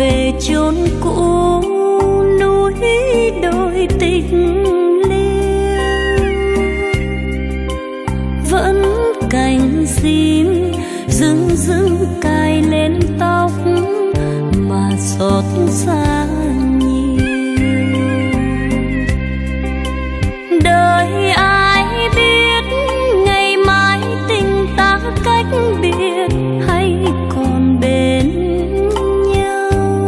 về chốn cũ, núi đồi tình liêng. Vẫn cành sim rưng rưng cài lên tóc mà xót xa nhiều. Đời ai biết ngày mai tình ta cách biệt hay còn bên nhau.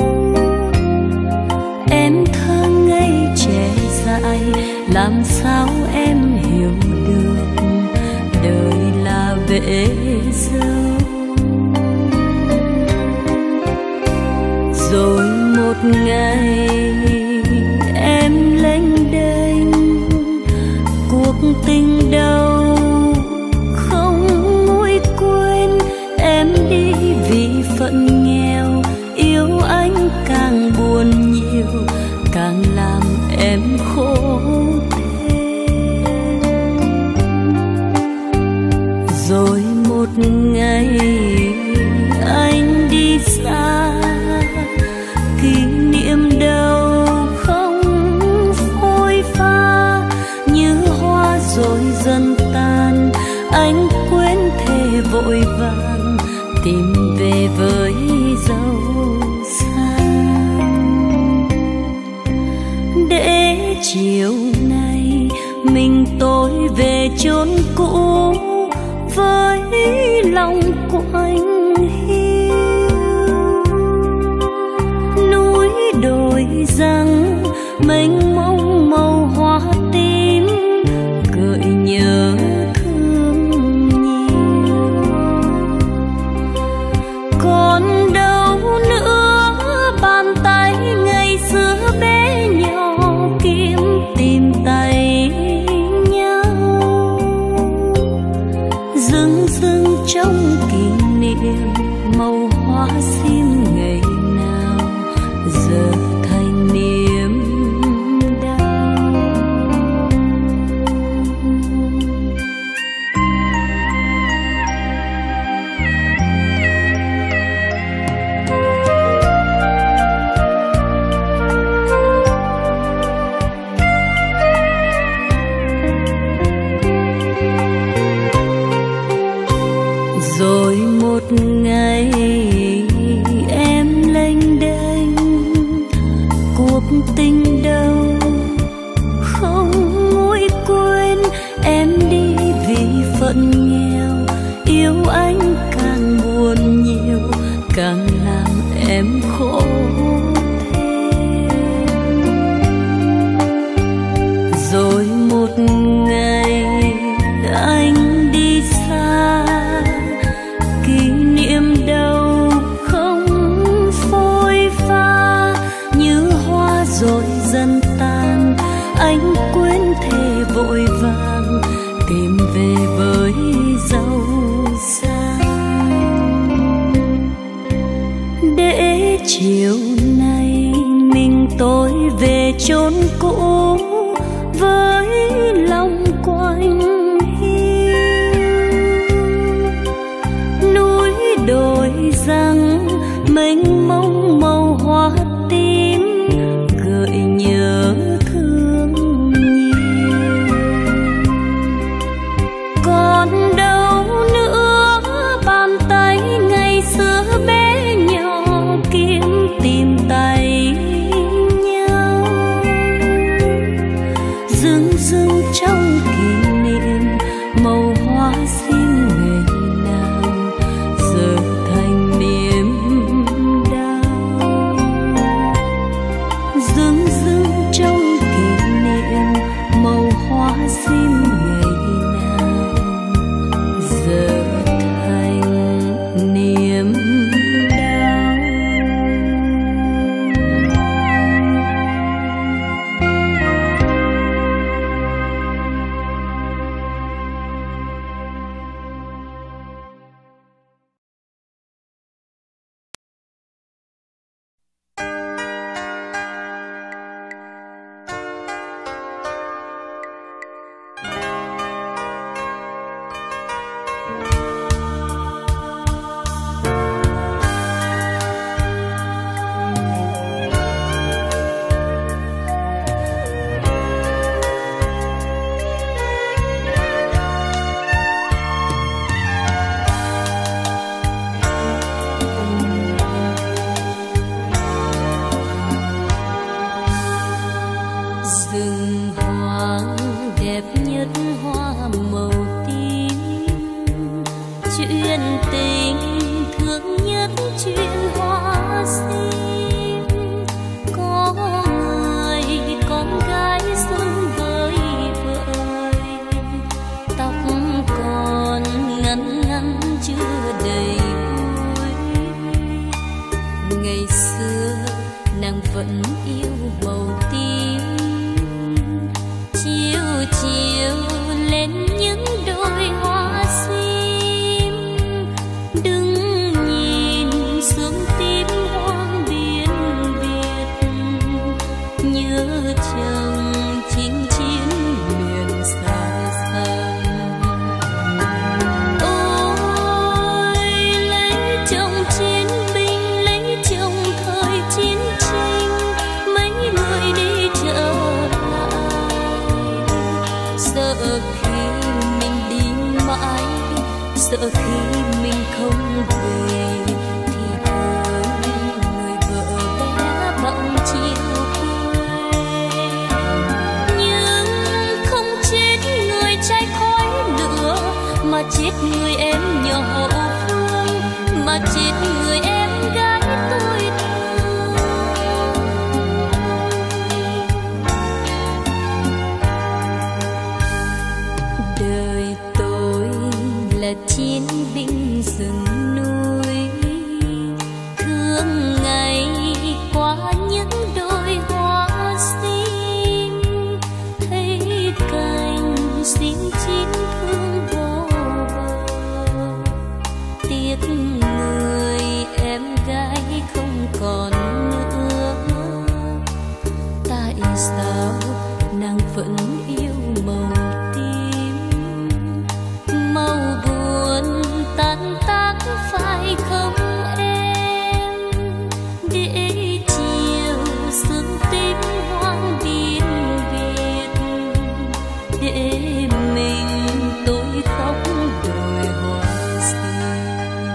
Em thơ ngây trẻ dại, làm sao em hiểu được đời là bể dâu. Rồi một ngày em lênh đênh, cuộc tình đâu không nguôi quên. Em đi vì phận nghèo, yêu anh càng buồn nhiều, càng làm em khổ thêm. Rồi một ngày anh đi xa, kỷ niệm đâu không phôi pha. Như hoa rồi dần tan, anh quên thề vội vàng tìm về với dấu xa. Để chiều nay mình tôi về chốn cũ, với lòng của anh hiu. Núi đồi rằng mênh mông màu hoa tím, gợi nhớ thương nhiều. Còn đâu nữa bàn tay ngày xưa bé nhỏ kiếm tìm tay nhau. Dưng dưng trong kỷ niệm màu hoa sim ngày nào giờ thành niềm đau. Rồi một ngày em lênh đênh, cuộc tình đâu không nguôi quên. Em đi vì phận nghèo, yêu anh càng buồn nhiều, càng làm em khổ thêm. Rồi một ngày anh đi xa, kỷ niệm đâu không phôi pha. Như hoa rồi dần tan, anh quên thề vội vàng tìm về với dấu xa. Để chiều nay mình tôi về chốn cũ, với lòng quạnh hiu. Núi đồi rằng mênh mông màu hoa tím, gợi nhớ thương nhiều. Còn đâu nữa bàn tay ngày xưa bé nhỏ kiếm tìm tay nhau. Dưng vẫn yêu màu tím. Chiều chiều lên những đôi hoa sim, đừng nhìn xuống tím hoang biên Việt, nhớ chồng chinh chiến miền xa xăm. Ôi lấy chồng chiến binh, lấy chồng thời chiến tranh, mấy người đi trở lại. Sợ khi mình đi mãi, sợ khi mình không về, thì với người vợ bé bỏng chiều quê. Nhưng không chết người trai khói lửa, mà chết người em nhỏ hậu phương, mà chết người em gái tôi thương. Đời tôi là chiến binh rừng núi, thương ngày qua những đôi hoa sim, thấy cành sim chín thương vô bờ. Tiếc người em gái không còn nữa, tại sao nàng vẫn yêu màu tím? Màu buồn tan tác phải không em? Để chiều sương tím hoang biên Việt, để mình tôi khóc đồi hoa sim.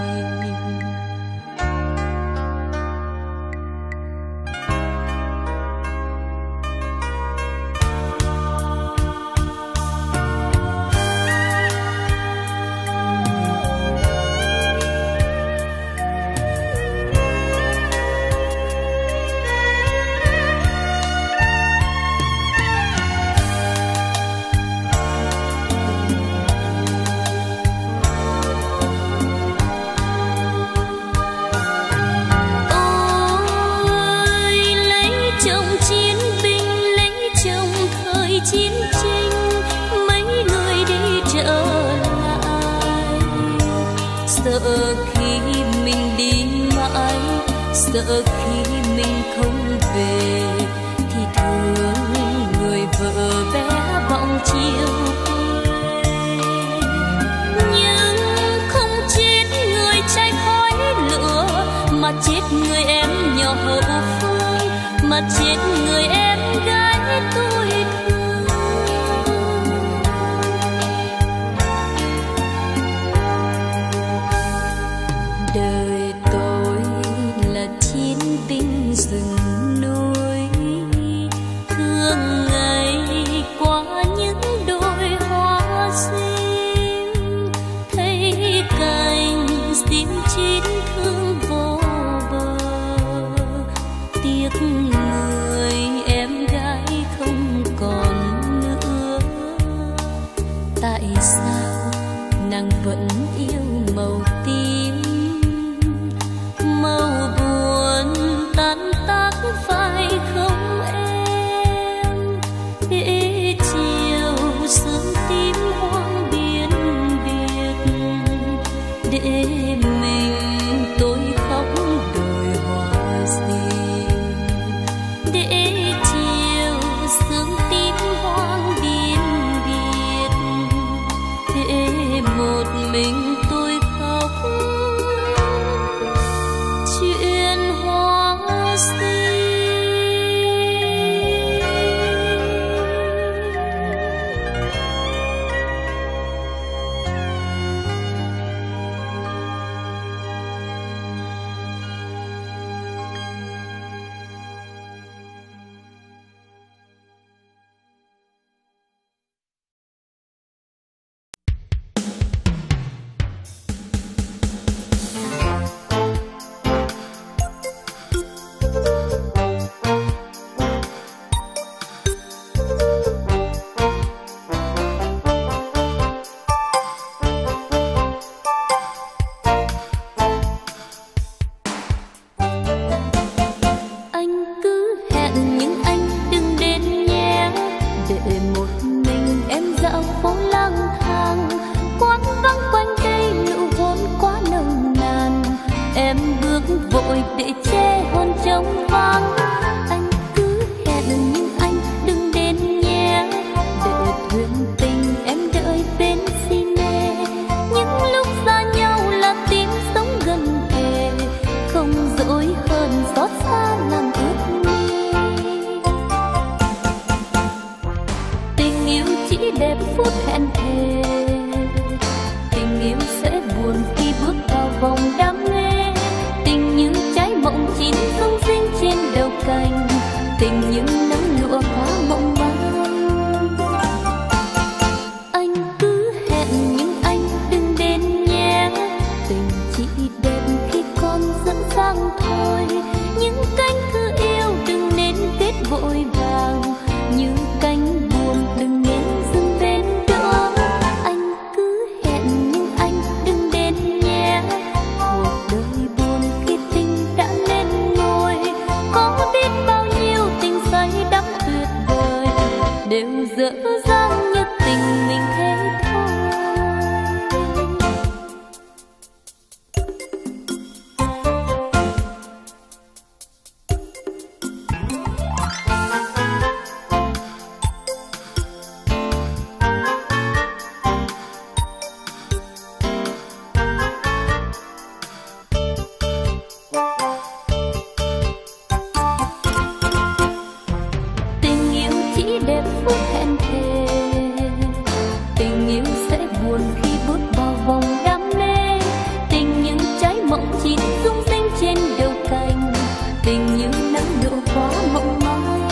Chiến tranh mấy người đi trở lại. Sợ khi mình đi mãi, sợ khi mình không về, thì thương người vợ bé bỏng chiều quê. Nhưng không chết người trai khói lửa, mà chết người em nhỏ hậu phương, mà chết người em gái tôi thương. Đời tôi là chiến binh rừng núi, thương ngày qua những đôi hoa sim, thấy cành sim chín thương vô bờ. Tiếc người em gái không còn nữa, tại sao nàng vẫn yêu màu tím? Màu buồn tan tác phải không em? Để chiều sương tím hoang biên Việt, để mình tôi khóc đồi hoa sim. Để chiều sương tím hoang biên Việt, để một mình tình như nắng lụa quá mộng manh. Anh cứ hẹn nhưng anh đừng đến nhé, tình chỉ đẹp khi con dẫn dang thôi. Những cánh thư yêu đừng nên viết vội vàng, như cánh buồn đừng nên dừng bên đó. Anh cứ hẹn nhưng anh đừng đến nhé, cuộc đời buồn khi tình đã lên ngôi. Có biết bao nhiêu tình say đắm tuyệt vời, đều dở dang như tình mình thế thôi. Tình yêu chỉ đẹp phút hẹn thề, tình yêu sẽ buồn khi bước vào vòng đam mê. Tình như trái mộng chín rung rinh trên đầu cành, tình như nắng độ quá mộng manh.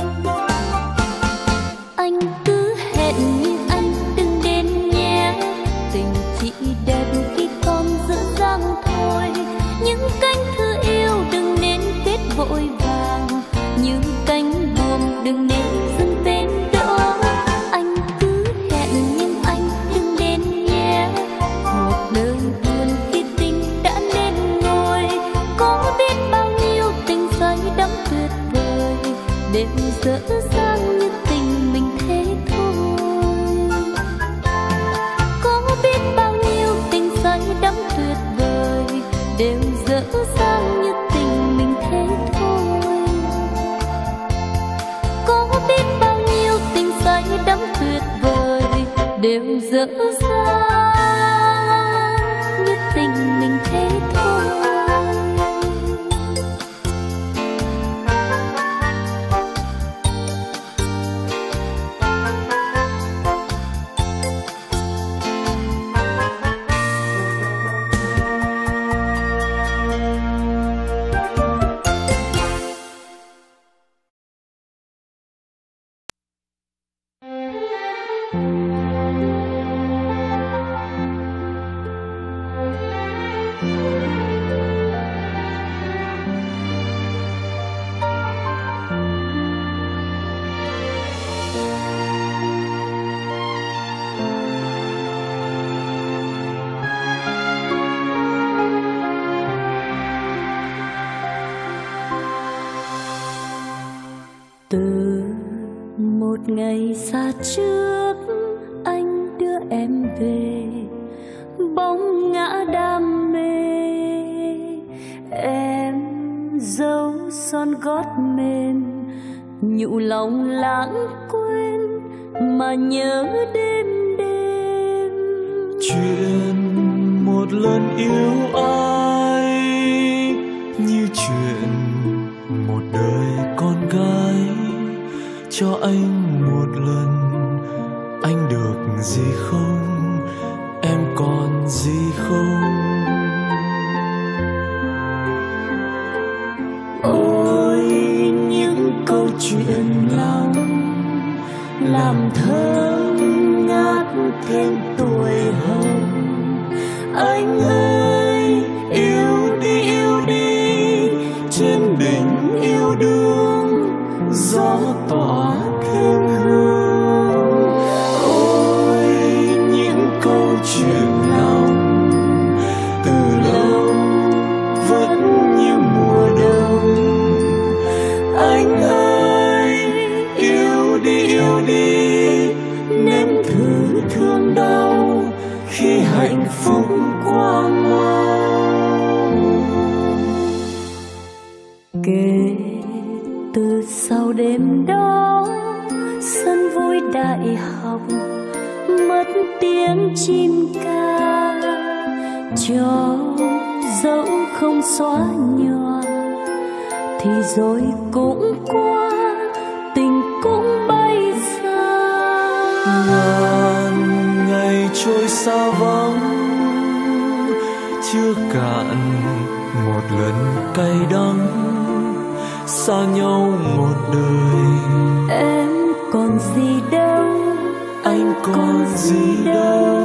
Anh cứ hẹn nhưng anh đừng đến nhé, tình chỉ đẹp khi con dở dang thôi. Những cánh thư yêu đừng nên viết vội vàng, như cánh buồm đừng nên dừng bên đó. Anh cứ hẹn nhưng anh đừng đến nhé, cuộc đời buồn khi tình đã lên ngôi. Có biết bao nhiêu tình say đắm tuyệt vời, đều dở dang như tình mình thế thôi. Có biết bao nhiêu tình say đắm tuyệt vời, đều dở dang như tình mình thế thôi. Có biết bao nhiêu tình say đắm tuyệt vời, đều dở dang như tình mình thế thôi. Từ một ngày xa trước anh đưa em về, bóng ngã đam mê. Em dấu son gót mềm, nhũ lòng lãng quên mà nhớ đêm đêm. Chuyện một lần yêu ai như chuyện một đời con gái. Cho anh một lần, anh được gì không? Em còn gì không? Ôi những câu chuyện lòng làm thơm ngát thêm tuổi hồng. Anh ơi yêu đi trên đỉnh yêu đương, gió tỏa thêm hương. Ôi những câu chuyện lòng từ lâu vẫn như mùa đông. Anh ơi yêu đi nếm thử thương đau khi hạnh phúc qua mau. Kể từ sau đêm đó sân vui đại học mất tiếng chim ca, cho dẫu không xóa nhòa thì rồi cũng qua, tình cũng bay xa. Ngàn ngày trôi xa vắng, chưa cạn một lần cay đắng. xa nhau một đời. Em còn gì đâu, Anh còn gì đâu.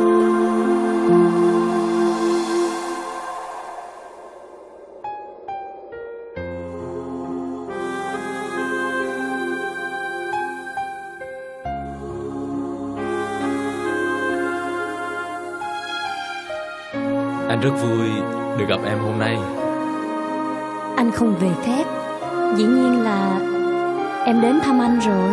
Anh rất vui được gặp em hôm nay. Anh không về phép, dĩ nhiên là em đến thăm anh rồi.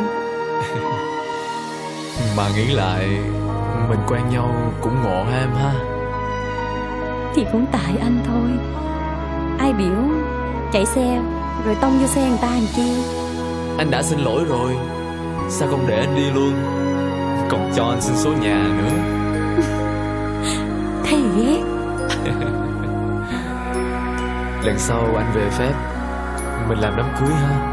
Mà nghĩ lại, mình quen nhau cũng ngộ ha em ha. Thì cũng tại anh thôi. Ai biểu chạy xe rồi tông vô xe người ta làm chi. Anh đã xin lỗi rồi, sao không để anh đi luôn, còn cho anh xin số nhà nữa. Thấy ghét. Lần sau anh về phép, mình làm đám cưới ha.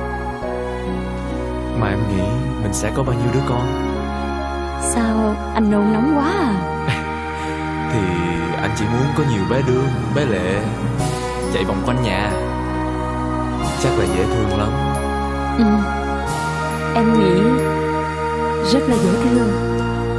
Mà em nghĩ mình sẽ có bao nhiêu đứa con? Sao anh nôn nóng quá à? Thì anh chỉ muốn có nhiều bé Đương, bé Lệ chạy vòng quanh nhà. Chắc là dễ thương lắm. Ừ, em nghĩ rất là dễ thương.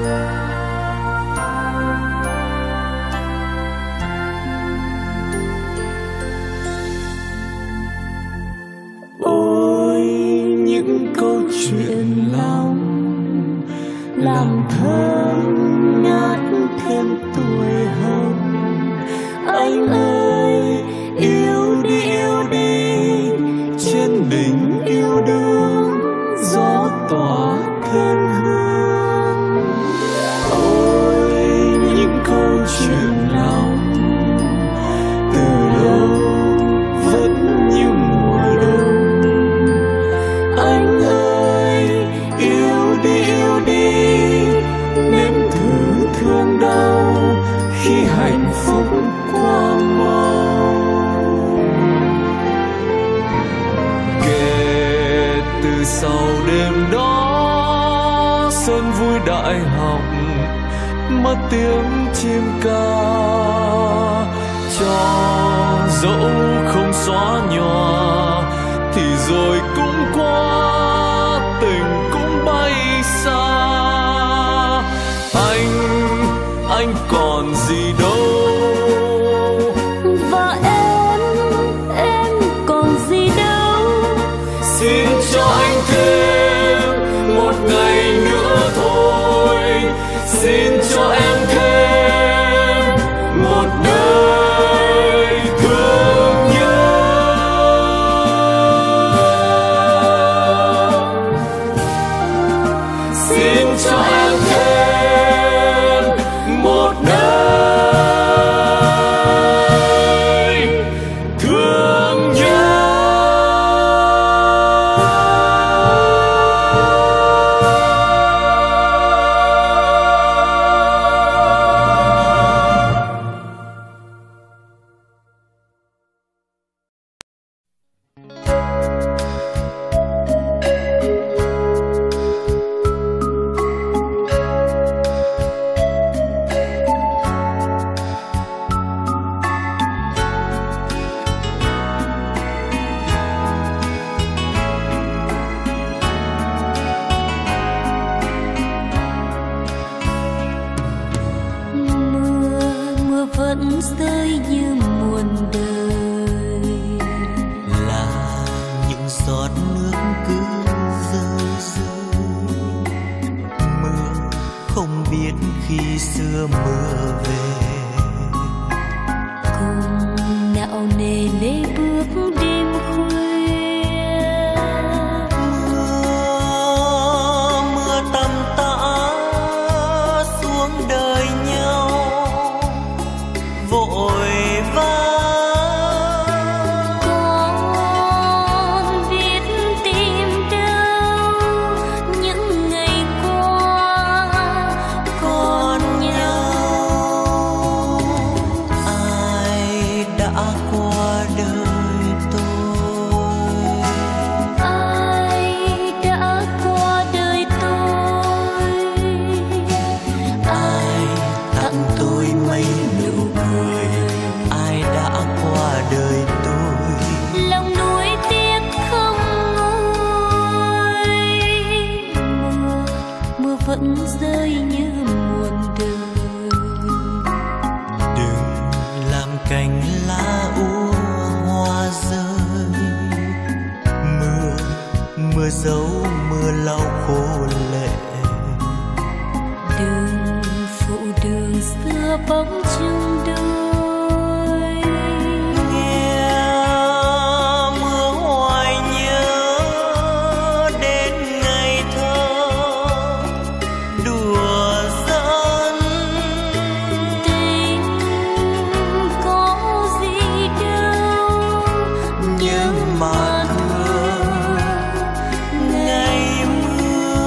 Ôi những câu chuyện lòng làm thơm ngát thêm tuổi hồng. Anh ơi yêu đi trên đỉnh yêu đương, gió tỏa thêm hương. Ôi những câu chuyện lòng từ lâu vẫn như mùa đông. Anh ơi yêu đi nếm thử thương đau khi hạnh phúc qua mau. Kể từ sau đêm đó xuân vui đại học, mất tiếng chim ca, cho dẫu không xóa nhòa thì rồi cũng qua, tình cũng bay xa. Anh còn gì đâu. Và em còn gì đâu. Xin cho anh thêm một ngày nữa thôi. Xin cho em thêm một đời thương nhớ. Xin cho em thêm một đời thương nhớ. Mưa vẫn rơi như muôn đời, là những giọt nước cứ rơi. Mưa không biết khi xưa mưa về, cùng nạo nề lê bước đêm khuya. Mưa tầm tã xuống đời nhau vội vã. Con biết tìm đâu những ngày qua Còn nhau mưa dấu mưa lau khô lệ. Đường phụ đường xưa bóng chung đôi, Nghe mưa hoài nhớ đến ngày thơ đùa giỡn. tình có gì đâu Nhưng mà thương ngày mưa.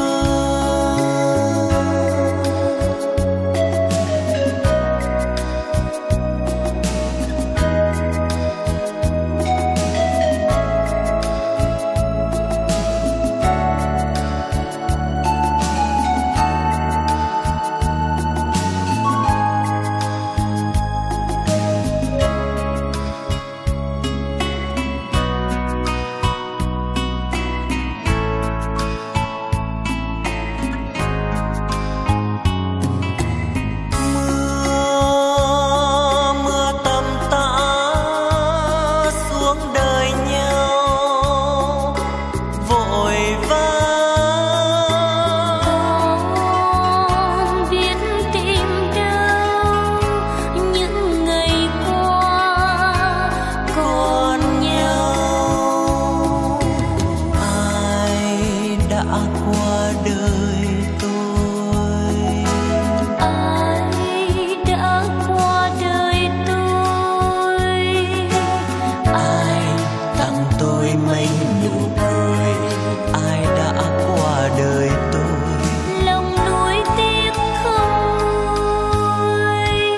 Mưa tầm tã xuống đời nhau vội vã. con biết tìm đâu những ngày qua Còn nhau ai đã qua đời tôi, ai đã qua đời tôi, ai tặng tôi mấy nụ cười, ai đã qua đời tôi. lòng nuối tiếc không nguôi.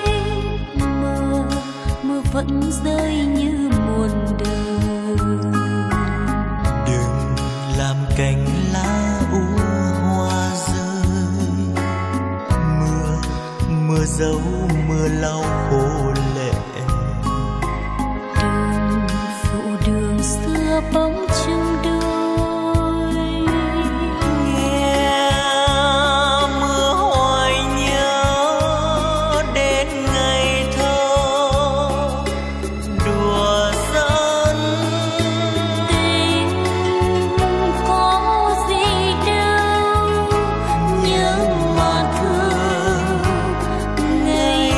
Mưa vẫn rơi như muôn đời. Đừng làm cành lá úa hoa rơi. Mưa dấu mưa lau khô lệ. Đường phụ đường xưa bóng chung đôi, Nghe mưa hoài nhớ đến ngày thơ đùa giỡn. tình có gì đâu Nhưng mà thương ngày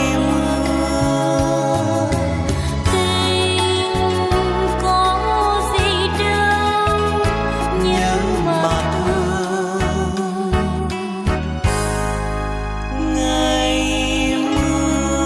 mưa. tình có gì đâu Nhưng mà thương ngày mưa.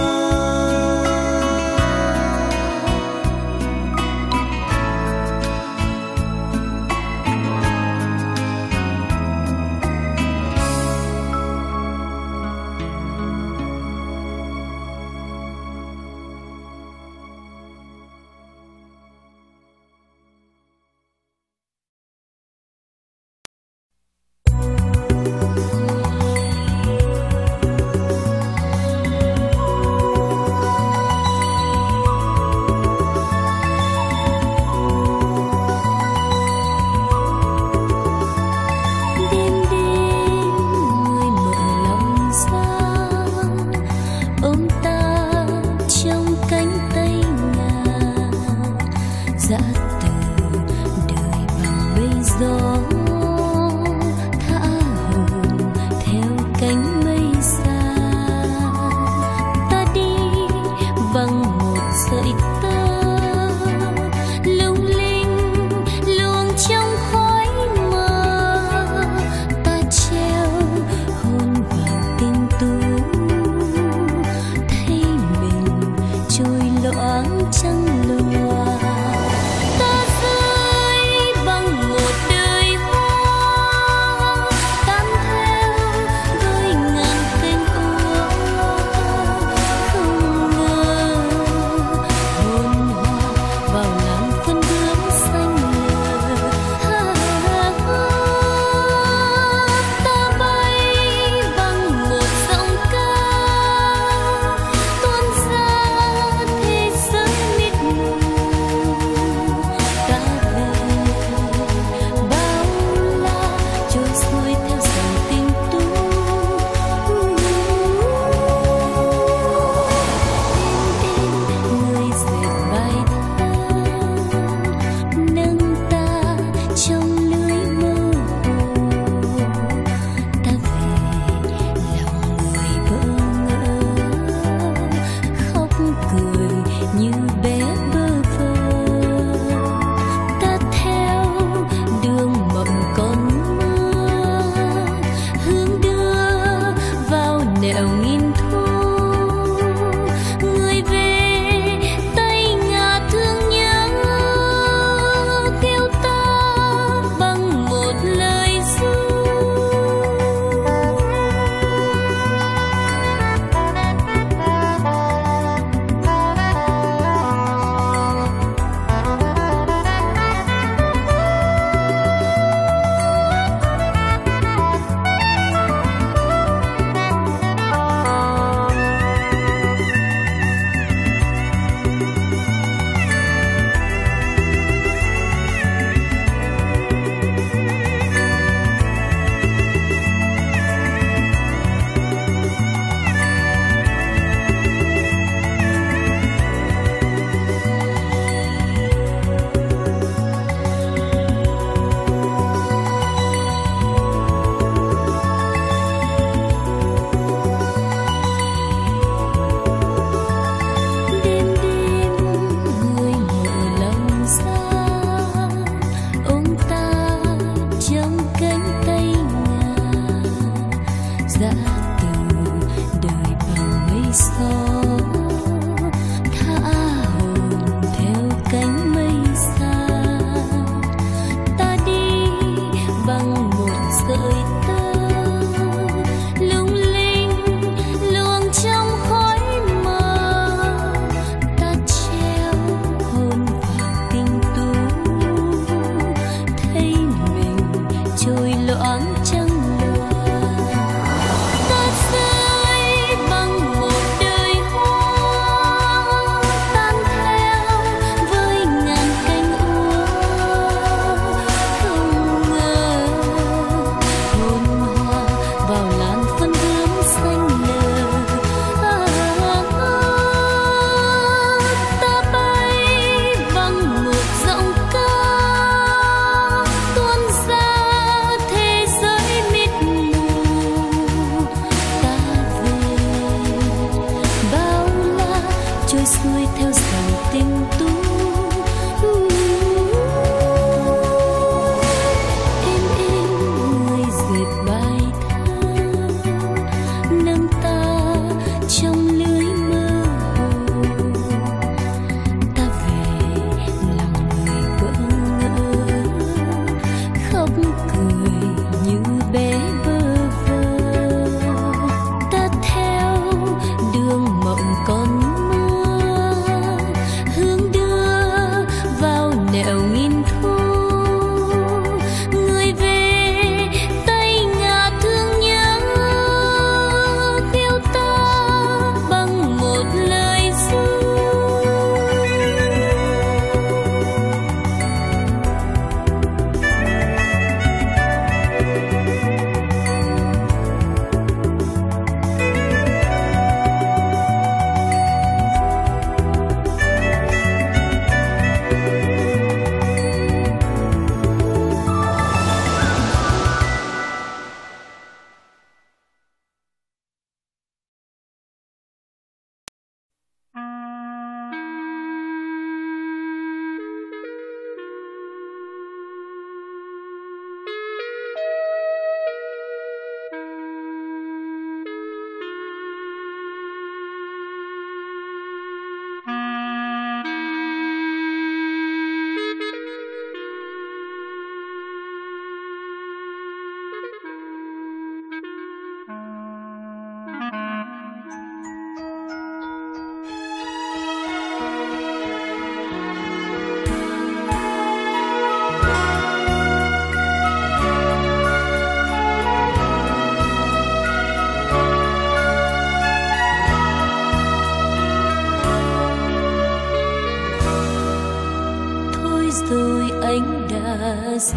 đêm đêm người mở lòng ra ôm ta trong cánh tay ngà, dã từ đời bằng mây gió thả hồn theo cánh mây xa. Ta đi bằng một sợi tơ lung linh luồn trong khói mờ. Ta treo hôn vào tình tú thấy mình trôi loáng trăng lòa. Ta rơi bằng một đời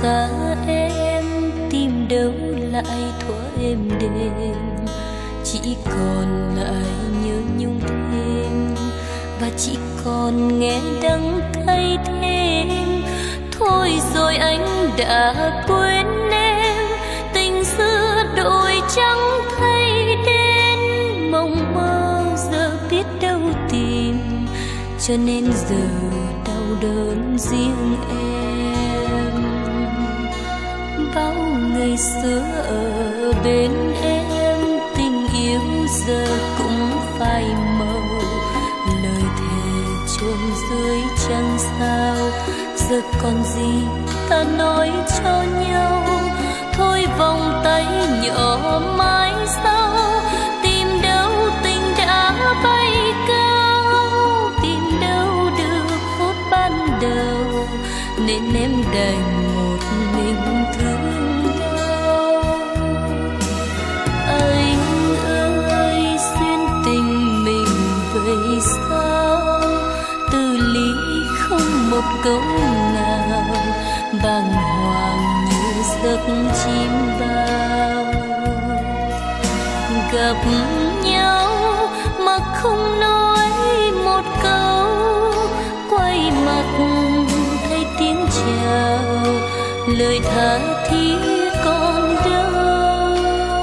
xa em tìm đâu lại thuở êm đềm, chỉ còn lại nhớ nhung thêm và chỉ còn nghe đắng cay thêm. Thôi rồi anh đã quên em, tình xưa đổi trắng thay đen, mộng mơ giờ biết đâu tìm, cho nên giờ đau đớn riêng em. Bao ngày xưa ở bên em, tình yêu giờ cũng phai màu, lời thề chôn dưới trăng sao, giờ còn gì ta nói cho nhau. Thôi vòng tay nhỏ mãi sau, tìm đâu tình đã bay cao, tìm đâu được phút ban đầu, nên em đành một mình thương đau. Anh ơi duyên tình mình vậy sao, từ ly không một câu nào, bàng hoàng như giấc chim bao. Gặp nhau mà không nói một câu, quay mặt thay tiếng chào, lời tha thiết còn đâu.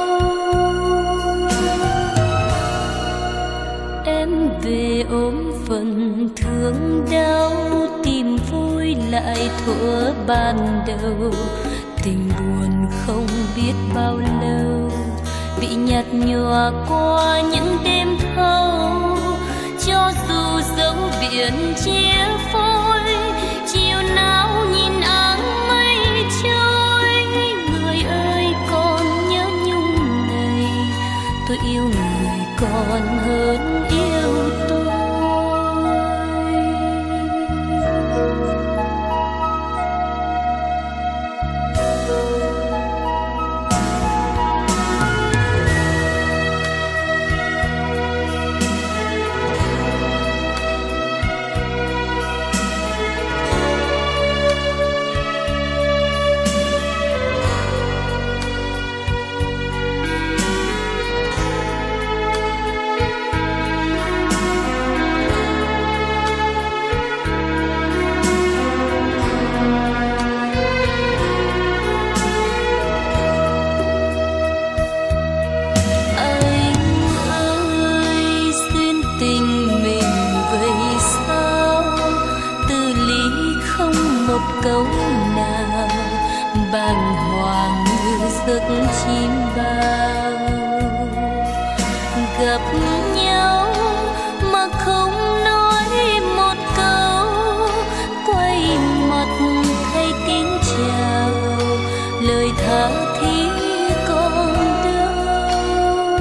Em về ôm phần thương đau, tìm vui lại thuở ban đầu, tình buồn không biết bao lâu, bị nhạt nhòa qua những đêm thâu. Cho dù dấu biển chia phôi, chiều nào nhìn áng mây trôi, người ơi còn nhớ nhung này, tôi yêu người còn hơn yêu tôi. Câu nào bàng hoàng như giấc chim bao. Gặp nhau mà không nói một câu, quay mặt thay tiếng chào, lời tha thiết còn đâu.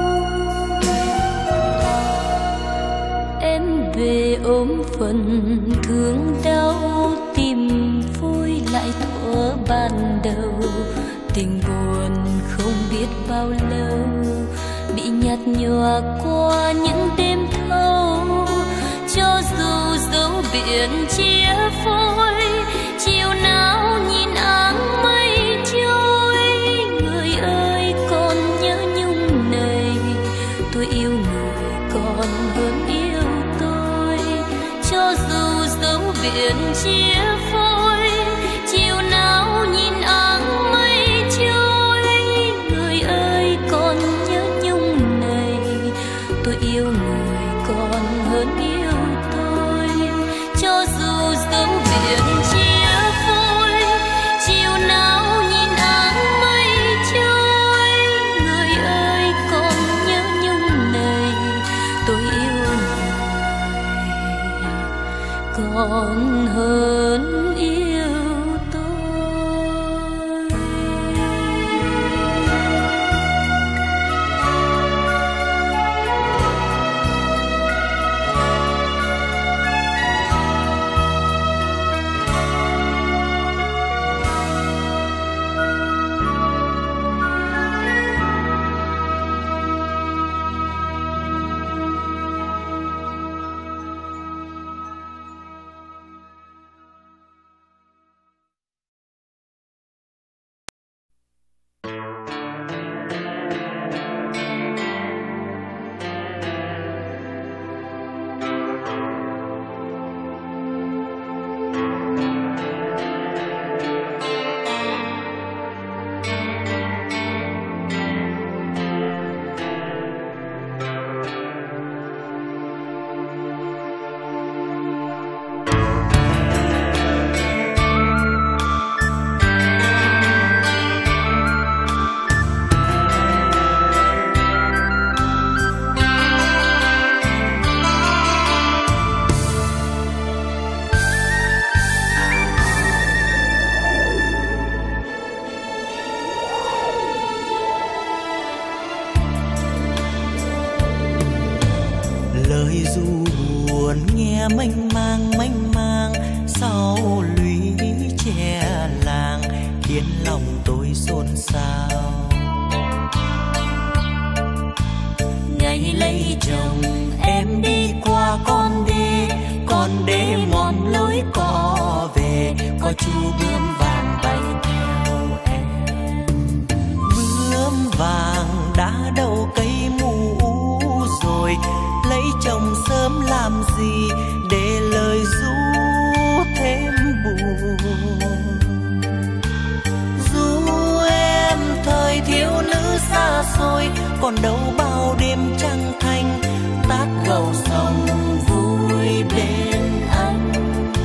Em về ôm phần thương đau, tìm vui lại thuở ban đầu, tình buồn không biết bao lâu, bị nhạt nhòa qua những đêm thâu. Cho dù dấu biển chia phôi, chiều nào nhìn áng mây trôi, người ơi còn nhớ nhung này, tôi yêu người còn hơn yêu tôi. Cho dù dấu biển chia phôi, chiều nào nhìn áng mây trôi, người ơi còn nhớ nhung này, tôi yêu người còn hơn yêu tôi. Cho dù dấu biển chia phôi, nghe mênh mang sau lũy tre làng khiến lòng tôi xôn xao. Ngày lấy chồng em đi qua con đê mòn lối cỏ về, có chú bướm vàng bay theo em. Bướm vàng đã đậu cây mũ rồi, lấy chồng sớm làm gì để lời ru thêm buồn. Dù em thời thiếu nữ xa xôi, còn đâu bao đêm trăng thanh tát gầu sông vui bên anh.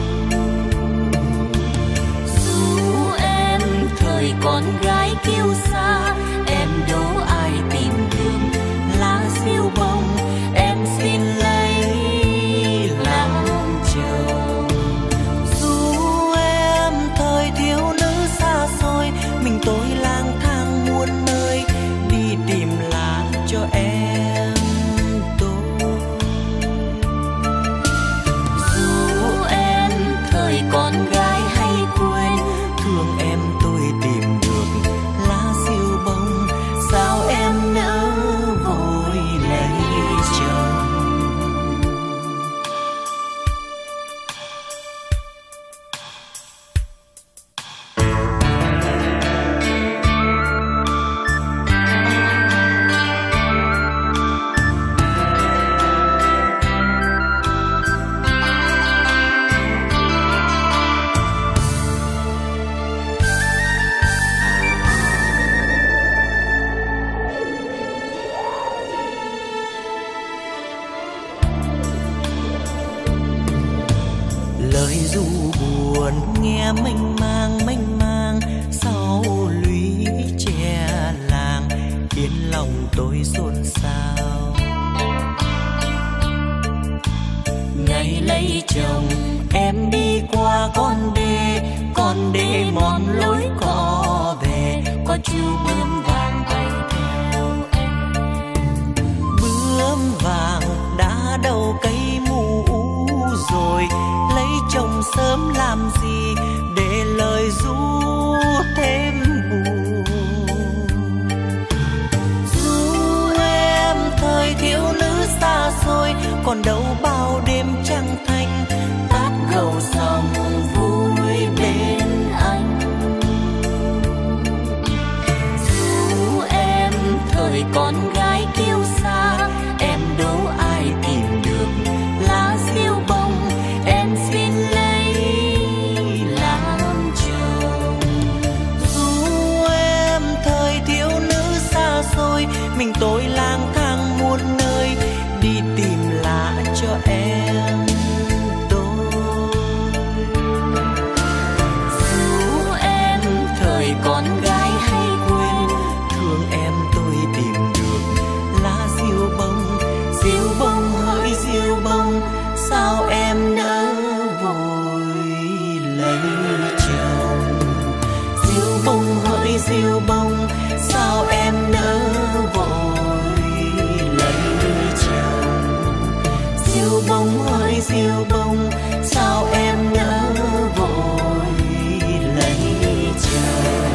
Dù em thời con gái kiêu sa, em đố ai tìm đường lá diêu bông, em xin lấy làm chồng. Dù em thời thiếu nữ xa xôi, mình tôi lang thang muôn nơi đi tìm lá cho em tôi. Dù em thời con gái hay quên, thương em tôi tìm được lá diêu bông, sao em nỡ vội lấy chồng. Lời ru buồn nghe mênh mang sau lũy tre làng khiến lòng tôi xôn xao. Ngày lấy chồng em đi qua con đê mòn lối cỏ về, có chú bướm vàng bay theo em. Bướm vàng đã đậu cây mũ rồi, lấy chồng sớm làm gì để lời ru thêm buồn. Dù em thời thiếu nữ xa xôi, còn đâu bao đêm trăng thanh tát gầu sông vui bên anh. Dù em thời con gái kiêu sa, em đố ai tìm được lá diêu bông, em xin lấy làm chồng. Dù em thời thiếu nữ xa xôi, mình tôi lang thang muôn nơi đi tìm lá cho em tôi. Dù em thời con gái hay quên, thương em tôi tìm được lá diêu bông hỡi diêu bông, sao em nỡ vội lấy chồng. Diêu bông hỡi diêu bông, sao em nỡ vội lấy chồng. Diêu bông hỡi diêu bông, sao em nỡ vội lấy chồng.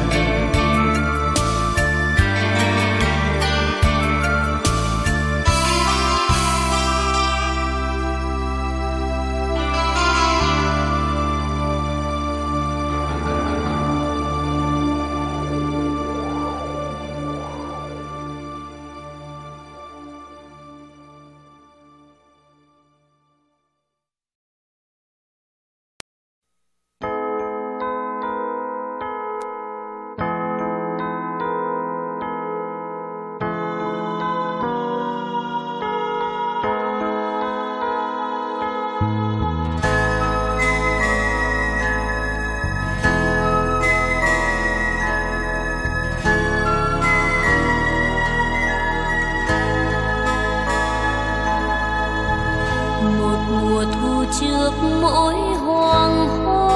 trước mỗi hoàng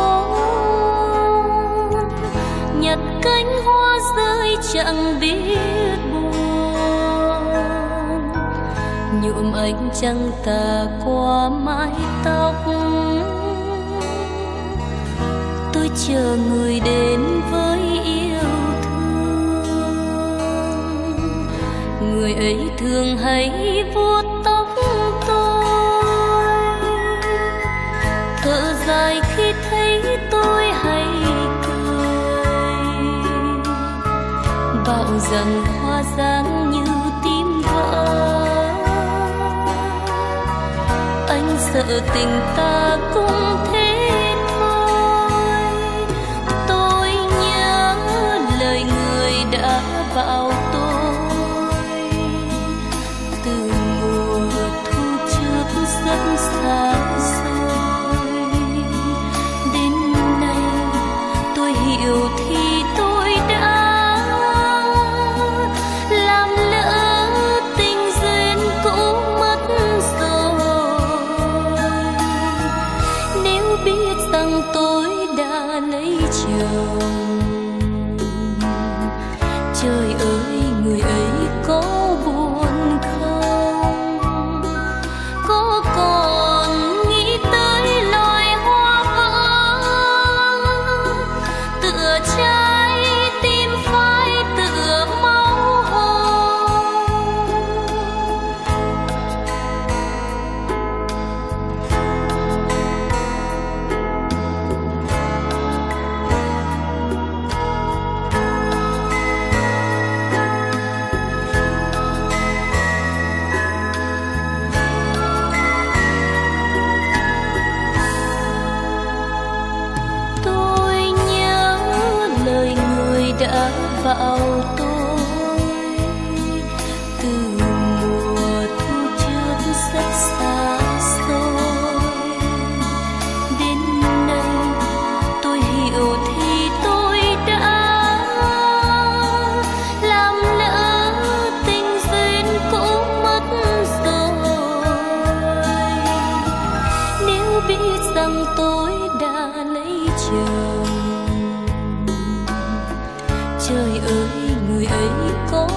hôn, nhặt cánh hoa rơi chẳng biết buồn. nhuộm ánh trăng tà qua mái tóc. Tôi chờ người đến với yêu thương, người ấy thường hay vuốt tóc tôi, thở dài khi thấy tôi hay cười, bảo rằng hoa dáng như tim vỡ. Anh sợ tình ta cũng thế thôi. Tôi nhớ lời người đã bảo tôi từ mùa thu trước rất xa xôi. Đến nay tôi hiểu thì tôi đã làm lỡ tình duyên cũ mất rồi. Nếu biết rằng tôi đã lấy chồng, trời ơi người ấy có buồn không? Có còn nghĩ tới loài hoa vỡ tựa trái tim phai tựa máu hồng? Tôi nhớ lời người đã bảo tôi từ mùa thu trước rất xa xôi. Đến nay tôi hiểu thì tôi đã làm lỡ tình duyên cũ mất rồi. Nếu biết rằng tôi đã lấy chồng, trời ơi người ấy có